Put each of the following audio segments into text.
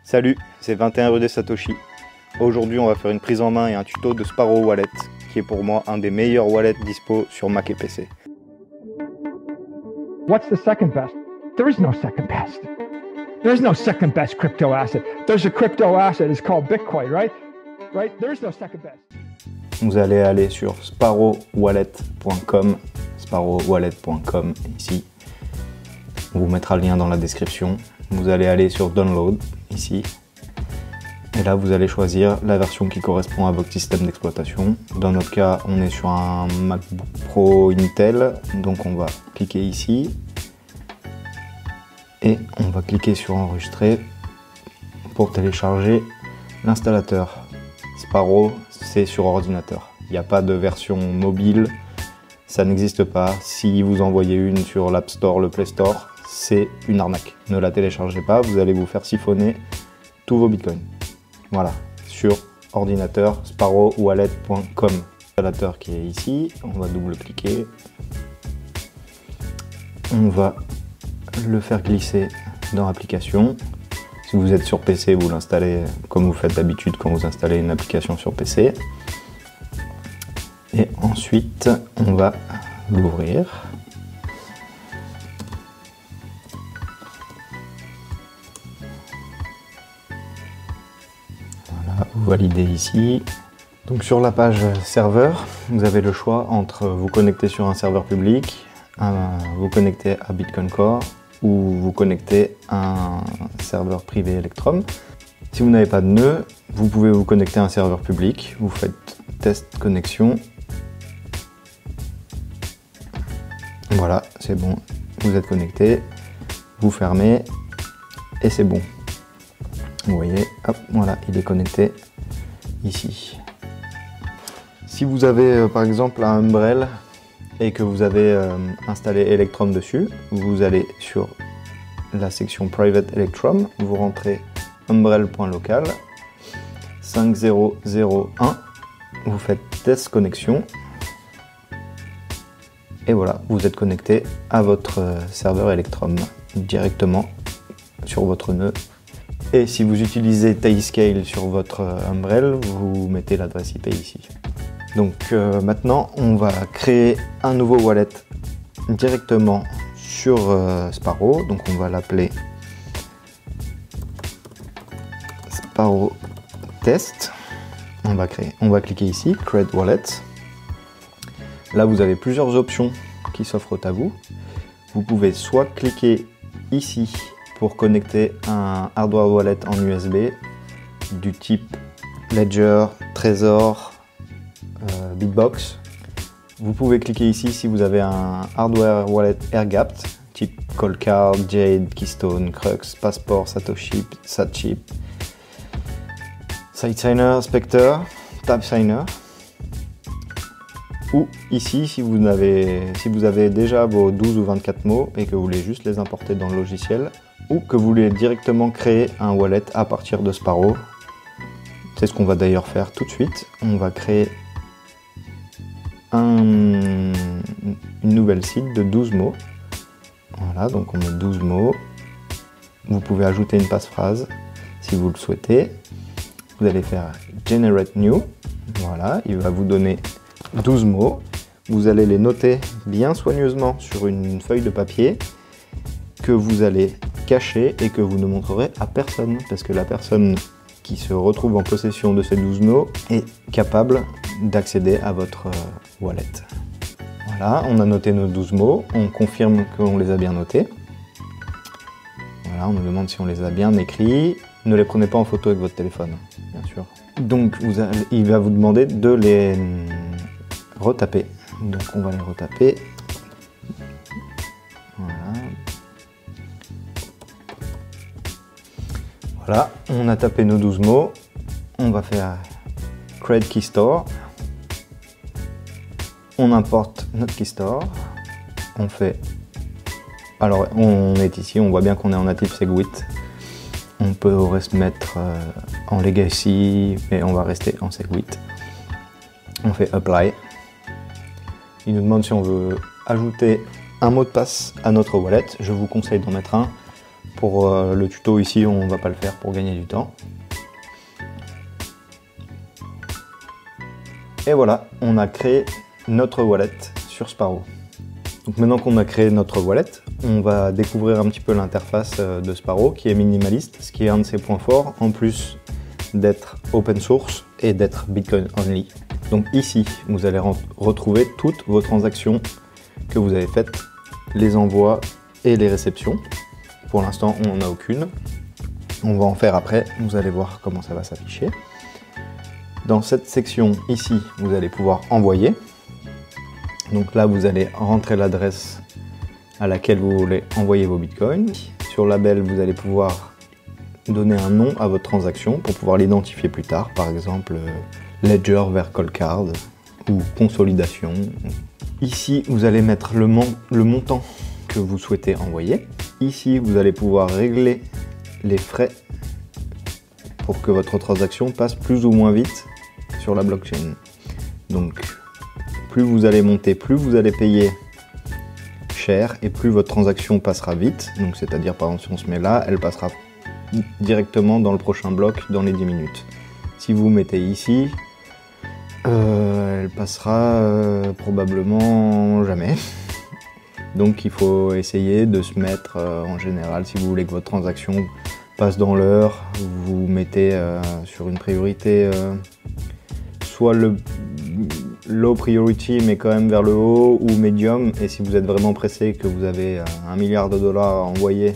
Salut, c'est 21 rue des Satoshi. Aujourd'hui, on va faire une prise en main et un tuto de Sparrow Wallet, qui est pour moi un des meilleurs wallets dispo sur Mac et PC. What's the second best? There is no second best. There is no second best crypto asset. There's a crypto asset, it's called Bitcoin, right? Right? There is no second best. Vous allez aller sur sparrowwallet.com, ici. On vous mettra le lien dans la description. Vous allez aller sur Download, ici. Et là, vous allez choisir la version qui correspond à votre système d'exploitation. Dans notre cas, on est sur un MacBook Pro Intel. Donc on va cliquer ici. Et on va cliquer sur Enregistrer pour télécharger l'installateur. Sparrow, c'est sur ordinateur. Il n'y a pas de version mobile, ça n'existe pas. Si vous envoyez une sur l'App Store, le Play Store, c'est une arnaque. Ne la téléchargez pas, vous allez vous faire siphonner tous vos bitcoins. Voilà, sur ordinateur, sparrowwallet.com. L'installateur qui est ici, on va double-cliquer. On va le faire glisser dans l'application. Si vous êtes sur PC, vous l'installez comme vous faites d'habitude quand vous installez une application sur PC. Et ensuite, on va l'ouvrir. Voilà, vous validez ici. Donc sur la page serveur, vous avez le choix entre vous connecter sur un serveur public, vous connecter à Bitcoin Core, ou vous connecter à un serveur privé Electrum. Si vous n'avez pas de nœud, vous pouvez vous connecter à un serveur public. Vous faites test connexion. Voilà, c'est bon. Vous êtes connecté. Vous fermez et c'est bon. Vous voyez, hop, voilà, il est connecté ici. Si vous avez par exemple un Umbrel et que vous avez installé Electrum dessus, vous allez sur la section Private Electrum, vous rentrez umbrel.local 5001, vous faites test connexion et voilà, vous êtes connecté à votre serveur Electrum directement sur votre nœud. Et si vous utilisez Tayscale sur votre Umbrel, vous mettez l'adresse IP ici. Donc maintenant, on va créer un nouveau wallet directement sur Sparrow. Donc on va l'appeler Sparrow Test. On va cliquer ici, Create Wallet. Là, vous avez plusieurs options qui s'offrent à vous. Vous pouvez soit cliquer ici pour connecter un hardware wallet en USB du type Ledger, Trezor, Bitbox. Vous pouvez cliquer ici si vous avez un hardware wallet air-gapped, type Coldcard, Jade, Keystone, Crux, Passport, Satoshi, Satchip, SiteSigner, Spectre, TabSigner. Ou ici si vous avez déjà vos 12 ou 24 mots et que vous voulez juste les importer dans le logiciel, ou que vous voulez directement créer un wallet à partir de Sparrow. C'est ce qu'on va d'ailleurs faire tout de suite. On va créer une nouvelle site de 12 mots. Voilà, donc on met 12 mots. Vous pouvez ajouter une passe-phrase si vous le souhaitez. Vous allez faire Generate New. Voilà, il va vous donner 12 mots. Vous allez les noter bien soigneusement sur une feuille de papier que vous allez cacher et que vous ne montrerez à personne, parce que la personne qui se retrouve en possession de ces 12 mots est capable d'accéder à votre wallet. Voilà, on a noté nos 12 mots, on confirme qu'on les a bien notés. Voilà, on nous demande si on les a bien écrits. Ne les prenez pas en photo avec votre téléphone, bien sûr. Donc il va vous demander de les retaper. Donc on va les retaper. Voilà. Voilà, on a tapé nos 12 mots. On va faire Create Key Store. On importe notre Key Store. On fait... Alors, on est ici, on voit bien qu'on est en native SegWit. On peut se mettre en Legacy, mais on va rester en SegWit. On fait Apply. Il nous demande si on veut ajouter un mot de passe à notre wallet. Je vous conseille d'en mettre un Pour le tuto ici, on ne va pas le faire pour gagner du temps. Et voilà, on a créé notre wallet sur Sparrow. Donc maintenant qu'on a créé notre wallet, on va découvrir un petit peu l'interface de Sparrow qui est minimaliste, ce qui est un de ses points forts, en plus d'être open source et d'être Bitcoin only. Donc ici, vous allez retrouver toutes vos transactions que vous avez faites, les envois et les réceptions. Pour l'instant, on n'en a aucune. On va en faire après, vous allez voir comment ça va s'afficher. Dans cette section ici, vous allez pouvoir envoyer. Donc là, vous allez rentrer l'adresse à laquelle vous voulez envoyer vos bitcoins. Sur Label, vous allez pouvoir donner un nom à votre transaction pour pouvoir l'identifier plus tard. Par exemple, Ledger vers Coldcard ou consolidation. Ici, vous allez mettre le montant que vous souhaitez envoyer. Ici, vous allez pouvoir régler les frais pour que votre transaction passe plus ou moins vite sur la blockchain. Donc, plus vous allez monter, plus vous allez payer cher et plus votre transaction passera vite. Donc, c'est-à-dire, par exemple, si on se met là, elle passera directement dans le prochain bloc dans les 10 minutes. Si vous mettez ici, elle passera probablement jamais. Donc, il faut essayer de se mettre, en général, si vous voulez que votre transaction passe dans l'heure, vous mettez sur une priorité soit le low priority mais quand même vers le haut, ou medium, et si vous êtes vraiment pressé, que vous avez $1 milliard à envoyer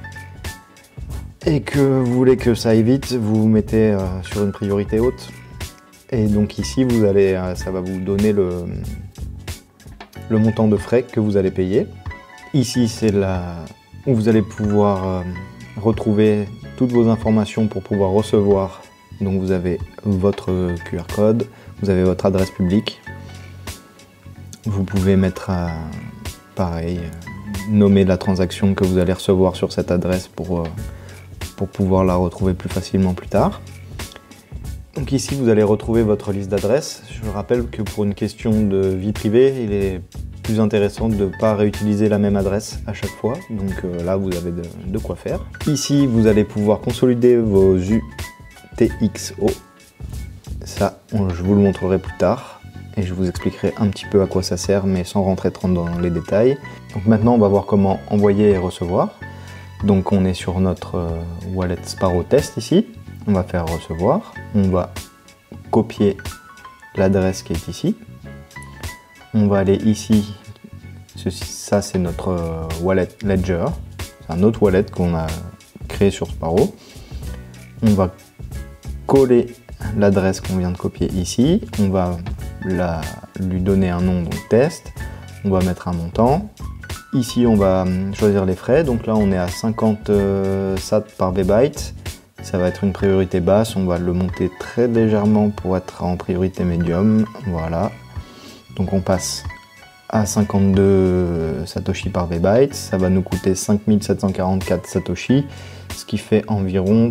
et que vous voulez que ça aille vite, vous vous mettez sur une priorité haute. Et donc ici, ça va vous donner le montant de frais que vous allez payer. Ici, c'est là où vous allez pouvoir retrouver toutes vos informations pour pouvoir recevoir. Donc vous avez votre QR code, vous avez votre adresse publique. Vous pouvez mettre pareil, nommer la transaction que vous allez recevoir sur cette adresse pour pouvoir la retrouver plus facilement plus tard. Donc ici, vous allez retrouver votre liste d'adresses. Je rappelle que pour une question de vie privée, il est plus intéressant de ne pas réutiliser la même adresse à chaque fois. Donc là, vous avez de quoi faire. Ici, vous allez pouvoir consolider vos UTXO. Ça, je vous le montrerai plus tard et je vous expliquerai un petit peu à quoi ça sert, mais sans rentrer trop dans les détails. Donc maintenant, on va voir comment envoyer et recevoir. Donc on est sur notre wallet Sparrow Test ici. On va faire recevoir. On va copier l'adresse qui est ici. On va aller ici. Ça, c'est notre wallet Ledger. C'est un autre wallet qu'on a créé sur Sparrow. On va coller l'adresse qu'on vient de copier ici. On va lui donner un nom, donc test. On va mettre un montant. Ici, on va choisir les frais. Donc là, on est à 50 sats par byte. Ça va être une priorité basse. On va le monter très légèrement pour être en priorité médium. Voilà. Donc on passe à 52 satoshi par byte. Ça va nous coûter 5744 satoshi, ce qui fait environ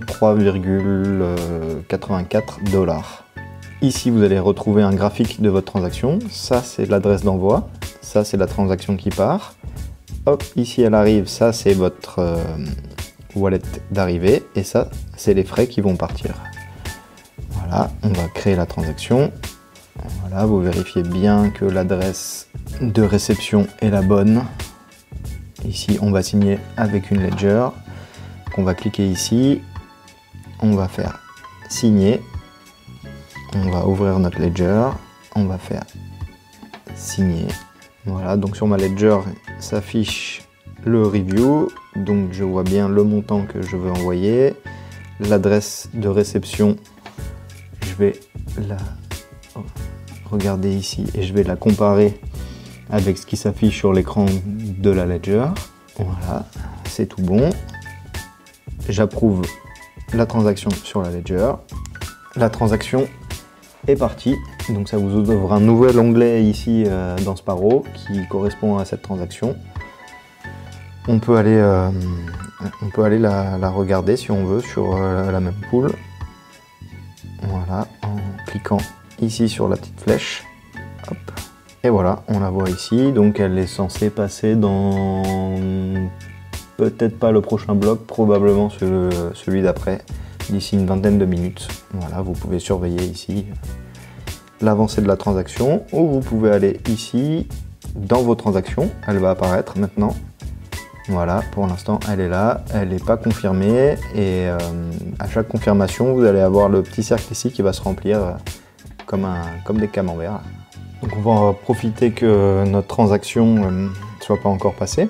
3,84 $. Ici, vous allez retrouver un graphique de votre transaction. Ça, c'est l'adresse d'envoi. Ça, c'est la transaction qui part. Hop, ici, elle arrive. Ça, c'est votre wallet d'arrivée. Et ça, c'est les frais qui vont partir. Voilà, on va créer la transaction. Voilà, vous vérifiez bien que l'adresse de réception est la bonne. Ici, on va signer avec une Ledger. On va cliquer ici. On va faire signer. On va ouvrir notre Ledger. On va faire signer. Voilà, donc sur ma Ledger s'affiche le review. Donc je vois bien le montant que je veux envoyer. L'adresse de réception, je vais la regarder ici et je vais la comparer avec ce qui s'affiche sur l'écran de la Ledger. Voilà, c'est tout bon. J'approuve la transaction sur la Ledger. La transaction est partie. Donc ça vous ouvre un nouvel onglet ici dans Sparrow qui correspond à cette transaction. On peut aller la regarder si on veut sur la même pool. Voilà, en cliquant ici sur la petite flèche. Hop. Et voilà, on la voit ici. Donc elle est censée passer dans peut-être pas le prochain bloc, probablement celui d'après, d'ici une vingtaine de minutes. Voilà, vous pouvez surveiller ici l'avancée de la transaction, ou vous pouvez aller ici dans vos transactions, elle va apparaître maintenant. Voilà, pour l'instant elle est là, elle n'est pas confirmée, et à chaque confirmation vous allez avoir le petit cercle ici qui va se remplir comme des camemberts. Donc on va profiter que notre transaction ne soit pas encore passée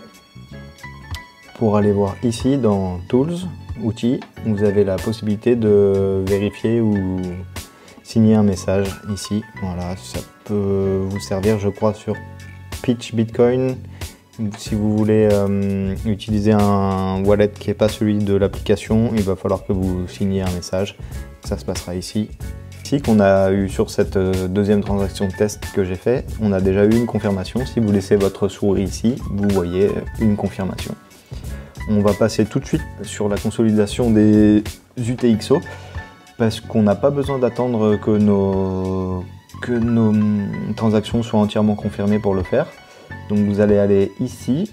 pour aller voir ici dans Tools, Outils, vous avez la possibilité de vérifier ou signer un message ici. Voilà, ça peut vous servir je crois sur Pitch Bitcoin. Si vous voulez utiliser un wallet qui n'est pas celui de l'application, il va falloir que vous signiez un message. Ça se passera ici. Ici qu'on a eu sur cette deuxième transaction de test que j'ai fait, on a déjà eu une confirmation. Si vous laissez votre souris ici, vous voyez une confirmation. On va passer tout de suite sur la consolidation des UTXO parce qu'on n'a pas besoin d'attendre que nos transactions soient entièrement confirmées pour le faire. Donc vous allez aller ici.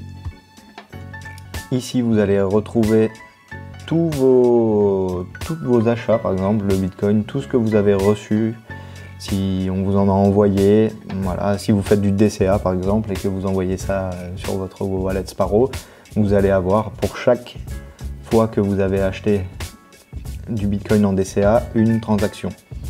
Ici vous allez retrouver tous vos achats, par exemple le Bitcoin, tout ce que vous avez reçu, si on vous en a envoyé. Voilà, si vous faites du DCA par exemple et que vous envoyez ça sur votre wallet Sparrow, vous allez avoir pour chaque fois que vous avez acheté du Bitcoin en DCA une transaction.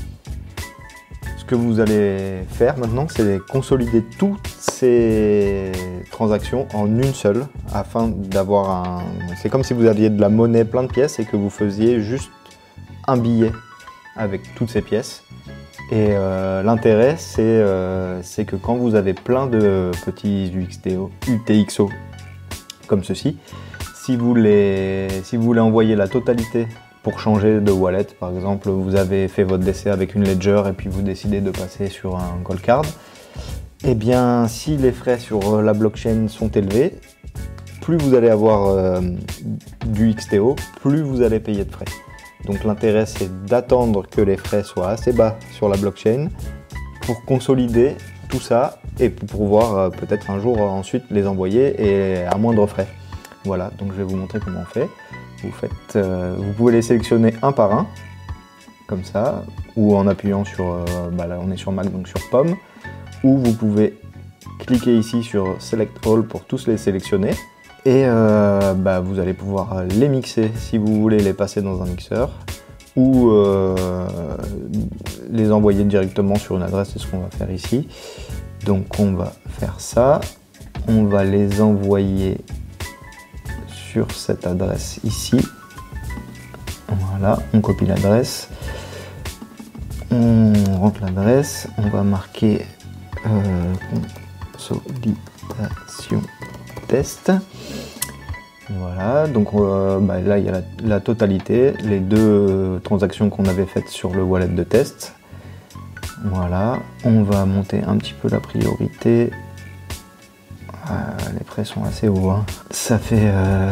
Ce que vous allez faire maintenant, c'est consolider toutes ces transactions en une seule afin d'avoir un... C'est comme si vous aviez de la monnaie plein de pièces et que vous faisiez juste un billet avec toutes ces pièces. Et l'intérêt, c'est que quand vous avez plein de petits UTXO comme ceci, si vous voulez envoyer la totalité pour changer de wallet, par exemple, vous avez fait votre DCA avec une Ledger et puis vous décidez de passer sur un Coldcard, eh bien, si les frais sur la blockchain sont élevés, plus vous allez avoir du XTO, plus vous allez payer de frais. Donc l'intérêt, c'est d'attendre que les frais soient assez bas sur la blockchain pour consolider tout ça et pour pouvoir peut-être un jour ensuite les envoyer et à moindre frais. Voilà, donc je vais vous montrer comment on fait. Vous pouvez les sélectionner un par un, comme ça, ou en appuyant sur, là on est sur Mac, donc sur Pomme, ou vous pouvez cliquer ici sur Select All pour tous les sélectionner, et vous allez pouvoir les mixer si vous voulez les passer dans un mixeur, ou les envoyer directement sur une adresse, c'est ce qu'on va faire ici. Donc on va faire ça, on va les envoyer sur cette adresse ici. Voilà, on copie l'adresse, on rentre l'adresse, on va marquer consolidation test. Voilà, donc là il y a la totalité, les deux transactions qu'on avait faites sur le wallet de test. Voilà, on va monter un petit peu la priorité. Les frais sont assez hauts, hein. Ça fait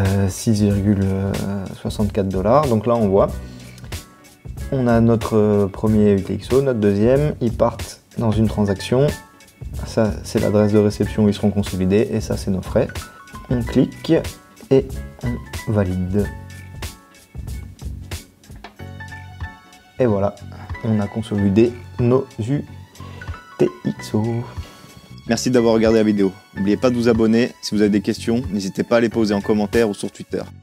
6,64 $. Donc là on voit, on a notre premier UTXO, notre deuxième, ils partent dans une transaction. Ça c'est l'adresse de réception où ils seront consolidés et ça c'est nos frais. On clique et on valide. Et voilà, on a consolidé nos UTXO. Merci d'avoir regardé la vidéo. N'oubliez pas de vous abonner. Si vous avez des questions, n'hésitez pas à les poser en commentaire ou sur Twitter.